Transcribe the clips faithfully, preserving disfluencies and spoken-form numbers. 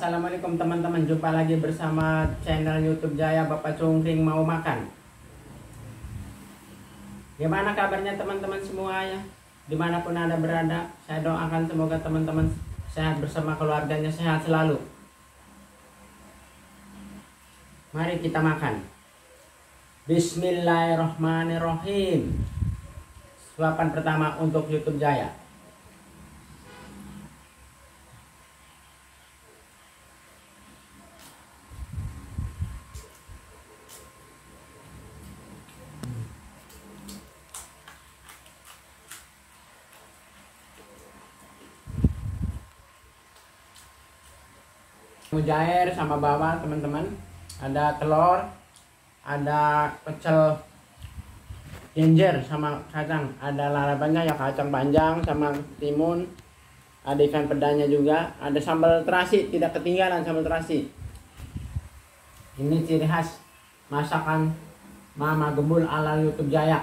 Assalamualaikum teman-teman, jumpa lagi bersama channel YouTube Jaya Bapak Cungkring Mau Makan. Gimana kabarnya teman-teman semuanya? Dimanapun Anda berada, saya doakan semoga teman-teman sehat bersama keluarganya, sehat selalu. Mari kita makan. Bismillahirrahmanirrahim. Suapan pertama untuk YouTube Jaya. Mujair sama bawah teman-teman, ada telur, ada pecel ginger sama kacang, ada lalapannya ya, kacang panjang sama timun, ada ikan pedanya juga, ada sambal terasi, tidak ketinggalan sambal terasi. Ini ciri khas masakan Mama Gembul ala YouTube Jaya.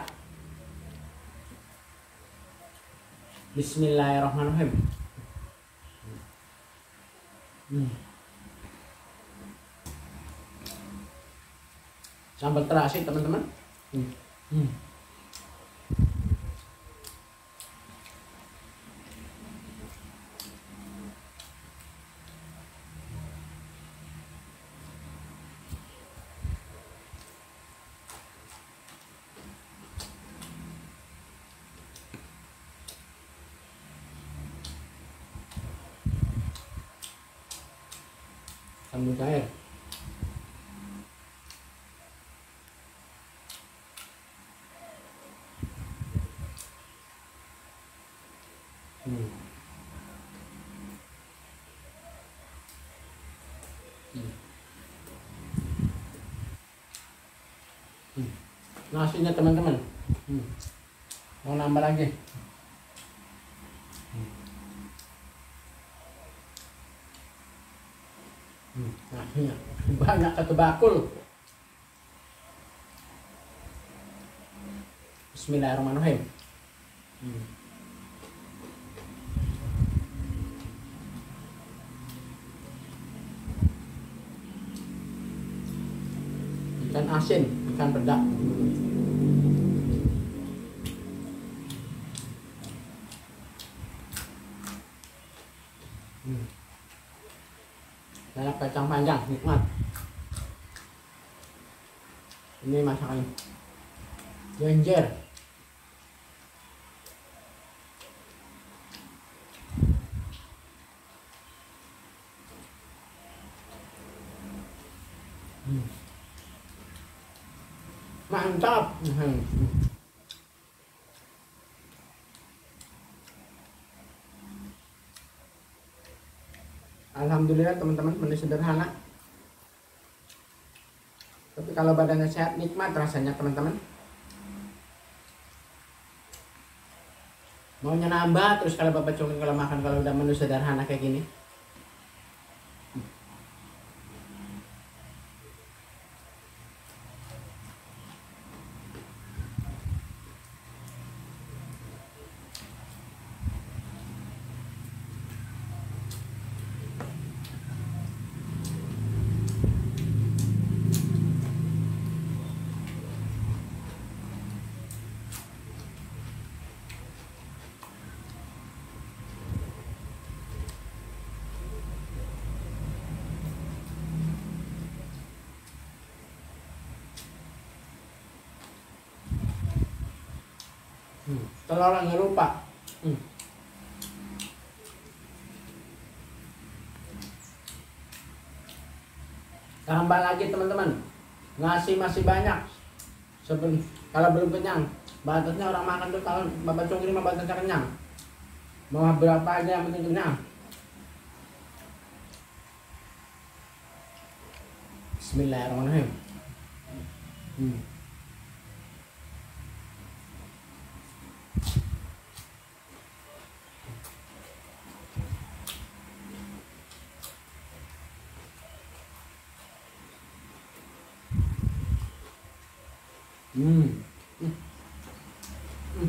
Bismillahirrahmanirrahim. hmm. Sambal terasi teman-teman. hmm. hmm. Sambal cair. Hmm. Hmm. Hmm. Nasinya teman-teman. Hmm. Mau nambah lagi. Hmm. Hmm. Nasinya banyak satu bakul. Bismillahirrahmanirrahim. Hmm. Ikan asin, ikan peda. Hmm. Banyak kacang panjang, nikmat. Ini masakan ginger. Hmm. Mantap. Hmm. Alhamdulillah teman-teman, menu sederhana, tapi kalau badannya sehat, nikmat rasanya teman-teman. Maunya nambah terus kalau Bapak Cungkring kalau makan, kalau udah menu sederhana kayak gini. Hmm. Telur nggak lupa. Hmm. Tambah lagi teman-teman, nasi masih banyak. Sebelum kalau belum kenyang, batasnya orang makan tuh kalau Bapak Cungkring mah batasnya kenyang. Mau berapa aja yang penting kenyang. Bismillahirrahmanirrahim. Hmm. Hmm. Hmm. Hmm.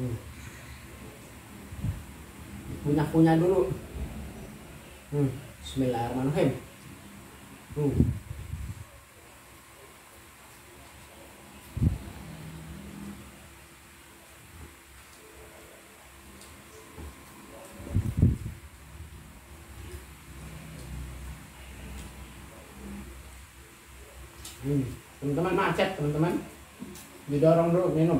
Hmm. Punya-punya dulu. Hmm. Bismillahirrahmanirrahim. Hmm. Hmm. Teman-teman macet, teman-teman. Didorong dulu minum.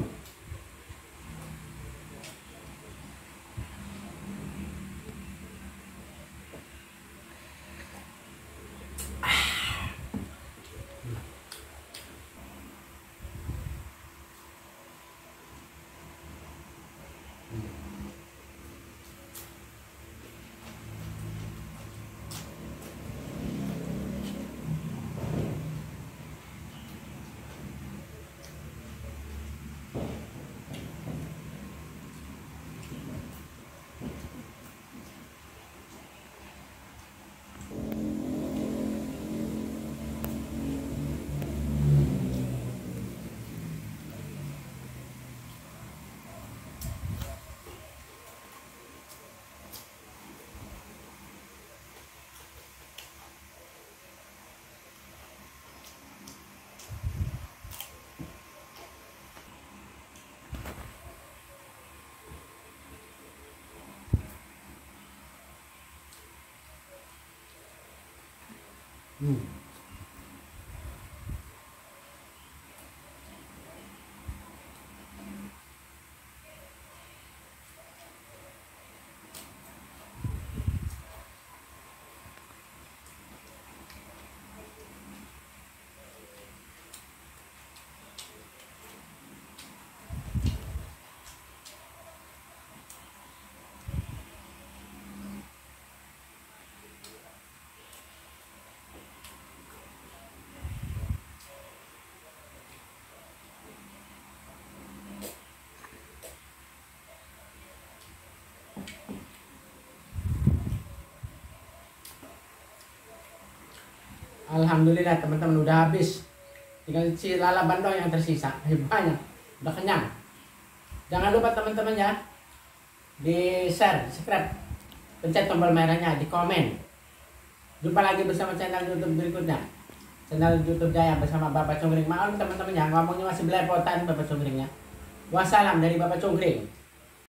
Hmm. Alhamdulillah teman-teman udah habis. Tinggal si lalaban doang yang tersisa. Banyak. Udah kenyang. Jangan lupa teman-teman ya. Di share, subscribe. Pencet tombol merahnya, di komen. Jumpa lagi bersama channel YouTube berikutnya. Channel YouTube Jaya bersama Bapak Cungkring. Maaf teman-teman ya, ngomongnya masih belepotan Bapak Cungkringnya. Wassalam dari Bapak Cungkring.